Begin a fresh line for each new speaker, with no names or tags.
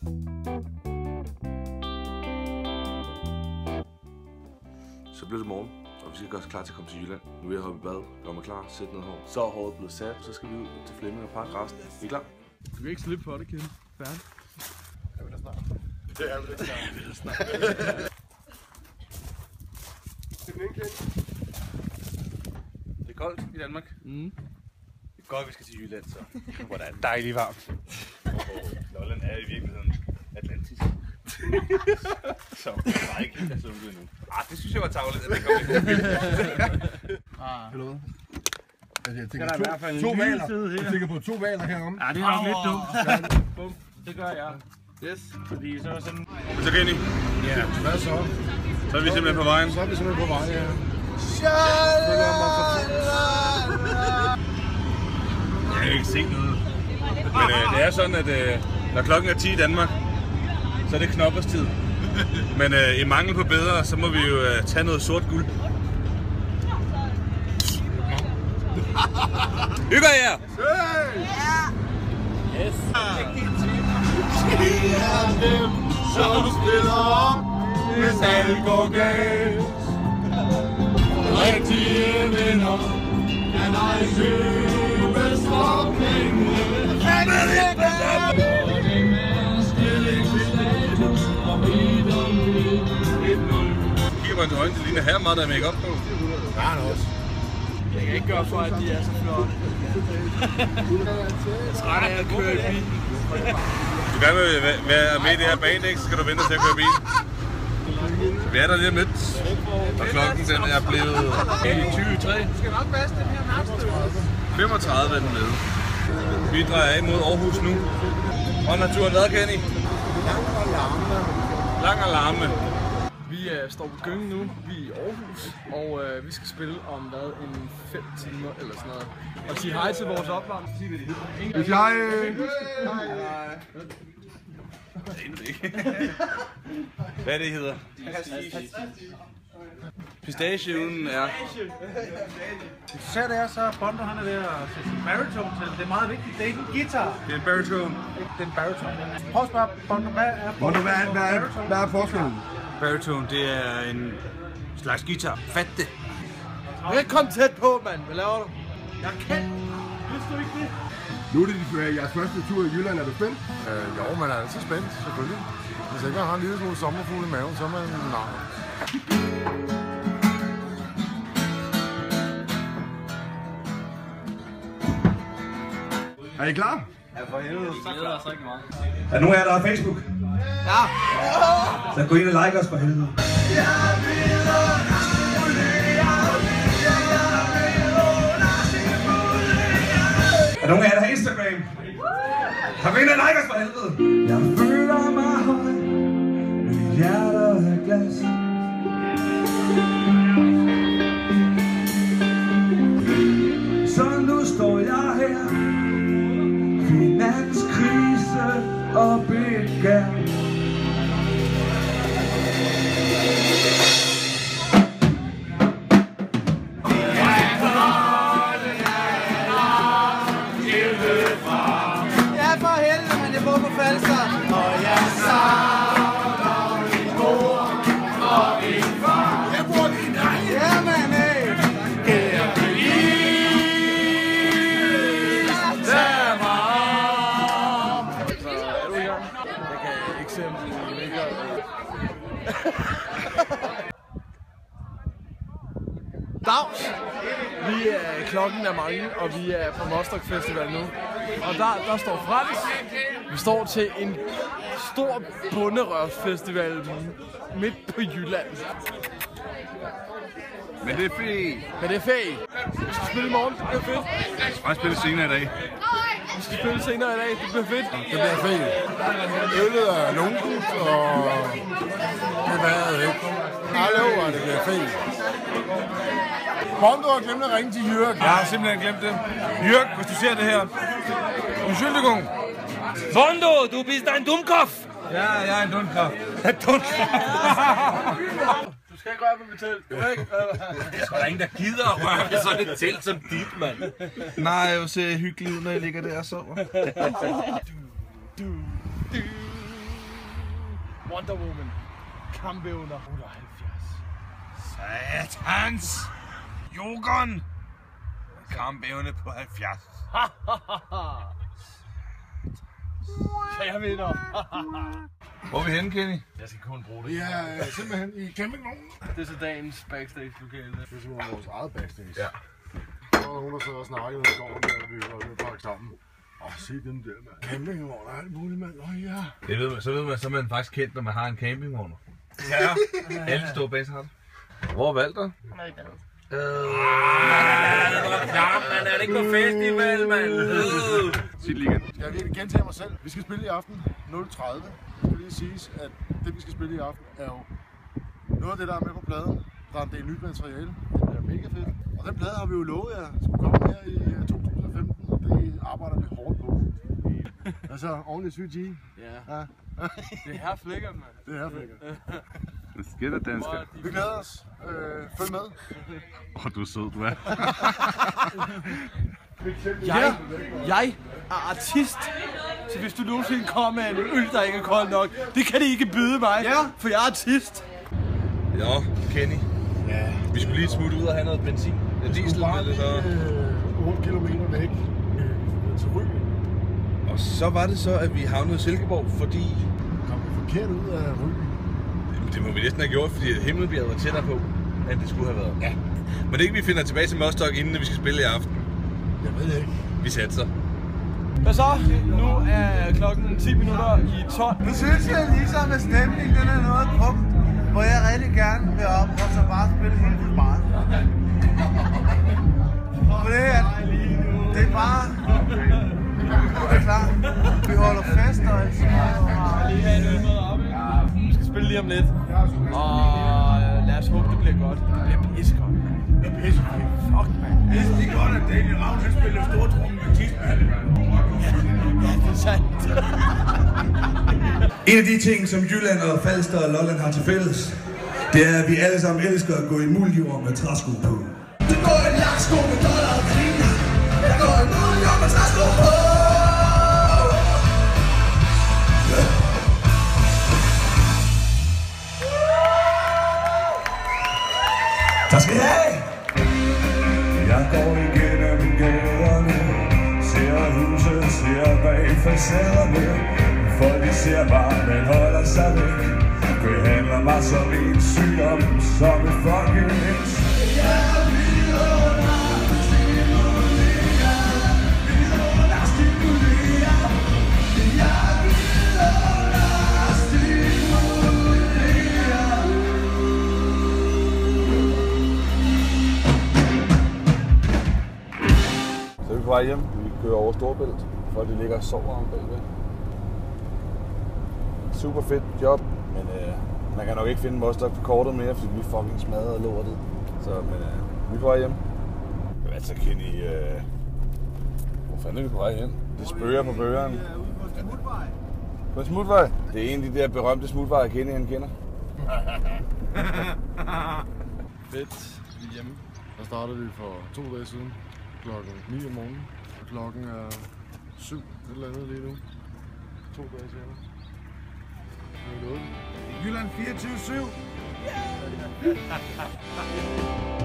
Så blev det morgen, og vi skal gøre os klar til at komme til Jylland. Nu er jeg hoppe i bad, gør mig klar, sætte noget hår. Så er håret blevet sat, så skal vi ud til Flemming og pakke resten. Er I klar?
Du kan ikke slippe for det, Ken. Færdig.
Jeg vil da snart. Det er vel snart.
Det er koldt i Danmark.
Mm.
Det er godt, vi skal til Jylland, så.
Hvor der er dejligt varmt.
Lolland er i virkeligheden Atlantis. Så bare ikke helt sunket endnu. Det synes jeg var tarveligt, at det kom i
Eller hvad? Altså, jeg
Der er i hvert fald en
to
lille
valer.
side her.
Jeg tænker på 2 valer herom.
Ja, det er nok lidt dumt. Bum, det gør jeg.
Yes.
Fordi så er sådan...
Så Kenny,
Ja, hvad så?
så er vi simpelthen på vejen.
Så er vi simpelthen på vej, ja.
Jeg kan ikke se noget. Men det er sådan, at når klokken er 10 i Danmark, så er det knoppers tid. Men i mangel på bedre, så må vi jo tage noget sort guld. Hygger jer!
Yes.
Det er dem, som spiller op, hvis alt går galt. Rigtige venner kan ej købes for penge. Kan det ikke være? Og det med stillingsstatus og videre med 1-0.
Kigger man til øjnene, det ligner her meget, der er make-up på.
Ja, han også.
Jeg kan ikke gøre for, at de er så flotte. Jeg er træt af at køre i bil.
Du gerne vil være med i det her band, ikke? Så skal du vente til at køre bil. Vi er der lige lidt, og klokken den er blevet 23. 35 er den nede. Vi drejer af mod Aarhus nu. Og naturen hvad, Kenny? Lang og larme.
Vi står på Gyngen nu, vi er i Aarhus, og vi skal spille om hvad, en 5 timer eller sådan noget. Og sige hej til vores opvarmning.
Hvis jeg...
Hvad er det, hedder? Pistacheuden er...
Så det er så Bondo, han er ved at sætte sin baritone til. Det er meget vigtigt. Det er ikke en guitar.
Det er en baritone.
Det er en baritone. Prøv at spørge Bondo, hvad er
Bondo, hvad er forskellen?
Baritone, det er en slags guitar. Fat det.
Du kan ikke komme tæt på, mand. Hvad laver du?
Jeg kan. Vidste du ikke det?
Nu er det jeres første tur i Jylland. Er du spændt?
Jo, man er altid spændt, selvfølgelig. Hvis ikke man har en lille smule sommerfugl i maven, så er man nej.
Er I klar?
Ja, for helvede. Vi glæder os rigtig meget.
Er der nogen af jer, der har Facebook?
Ja.
Så gå ind og like os for helvede. Er der nogen af jer, der har Instagram? Så gå ind og like os for helvede. Jeg føler mig høj, mit hjerte er glas. Så nu står jeg her, finanskrise og begær.
Ja, for helvede, men jeg bor på Falster. Og jeg savner min mor og min far. Jeg bor lige dig. Ja, man, hey. Kære Feliz, tag mig om. Så er du i gang? Jeg kan ikke se, om du ligger. Dags! Klokken er mange, og vi er på Mostok Festival nu. Og der står Frans. Vi står til en stor bunderøvsfestival midt på Jylland.
Men det er fedt.
Men det er fedt. Vi skal spille i morgen, det bliver fedt.
Jeg skal bare spille senere i dag.
Vi skal spille senere i dag, det bliver fedt.
Det bliver fedt. Øllet er lunken, og det vejret ikke. Hallo, og det bliver fedt. Bondo har glemt at ringe til Jørg.
Jeg har simpelthen glemt det. Jørg, hvis du ser det her. Undskyldning.
Bondo, du bist ein Dummkopf!
Ja, jeg er en dumkopf.
Du skal ikke røre på mit telt. Du skal ikke.
Der er ingen, der gider at røre ved sådan et telt som dit, mand.
Nej, jeg ser hyggelig ud, når jeg ligger der og sover.
Wonder Woman. Kampevner 78.
Satans! Jokeren! Kampevne på 70.
Jeg vinder.
Hvor er vi henne, Kenny?
Jeg skal kun bruge det.
Vi er simpelthen i campingvognen.
Det er så dagens backstage-lokale.
Det er simpelthen vores eget backstage.
Ja.
Så var der nogen, der sad og snakkede i går, da vi var ved at pakke sammen. Se den der, mand. Campingvogn og alt muligt, mand. Ja.
Det ved man, så er man faktisk kendt, når man har en campingvogn. Ja. Alle store baser har det. Hvor er Walter?
Han er i badet.
Man er ikke på festival, mand.
Sig det lige igen.
Jeg vil gentage mig selv. Vi skal spille i aften 0:30. Det vil lige siges, at det vi skal spille i aften er jo noget af det, der er med på pladen. Der er en del nyt materiale. Det bliver mega fedt. Og den plade har vi jo lovet jer skulle komme her i 2015, og det arbejder vi hårdt på. Altså, ordentligt syg G.
Ja. Det er her flækker, mand.
Det er her flækker.
Det sker der, dansker.
Vi glæder os. Følg med.
Du er sød, du er.
Jeg er artist. Så hvis du nogensinde kommer med en øl, der ikke er kold nok, det kan de ikke byde mig, for jeg er artist.
Ja, Kenny.
Ja.
Vi skulle lige smutte ud og have noget benzin. Ja, diesel eller så.
8 kilometer væk til Ry.
Og så var det så, at vi havnede i Silkeborg, fordi...
Kom vi forkert ud af Ry.
Det må vi næsten have gjort, fordi Himmelbjerget var tættere på, end det skulle have været. Ja. Men det er ikke, vi finder tilbage til Mostok, inden vi skal spille i aften.
Jeg ved det ikke.
Vi satser.
Hvad så? Nu er klokken 10 minutter i 12.
Nu synes jeg ligesom, at stemningen den er noget punkt, hvor jeg rigtig gerne vil op og så bare spille helt vildt meget. For det er bare... Det er klar. Vi holder fest og alt sådan noget.
Lige have en øl med op, ikke? Vi skal spille lige om lidt. Og lad os håbe, det bliver godt. Det bliver pissegodt.
Det er pisse.
Fuck, mand.
Det er lige godt, at Daniel Ravn han spiller stortrummen med tidsmand.
Ja, det er sandt.
En af de ting, som Jylland og Falster og Lolland har til fælles, det er, at vi alle sammen elsker at gå i muldjord med træsko på. Det går en laksko med dollar og griner. Jeg går i muldjord med træsko på. Tak skal I have! Jeg går igennem gaderne, ser huset, ser bag facaderne. Folk de ser bare, men holder sig væk. Behandler mig som en sygdom, som en fucking heks. Jeg er vidunder, stimulerer. Vidunder, stimulerer. Jeg er vidunder, stimulerer.
Så er vi på vej hjem. Vi kører over Storebælt. Folk de ligger og sover om bagved. Super fedt job, men man kan nok ikke finde Mostok på kortet mere, fordi vi er fucking smadret og lortet. Så men vi er på vej hjem. Men altså Kenny, hvor fanden er vi på vej hen? Det spøger på bøgeren.
Vi er ude på en smutvej.
På en smutvej? Det er en af de der berømte smutveje, Kenny han kender.
Fedt. Vi er hjemme.
Der startede vi for 2 dage siden, klokken 9 om morgenen. Og klokken er 7 et eller andet lige nu. 2 dage senere.
Jylland 24/7.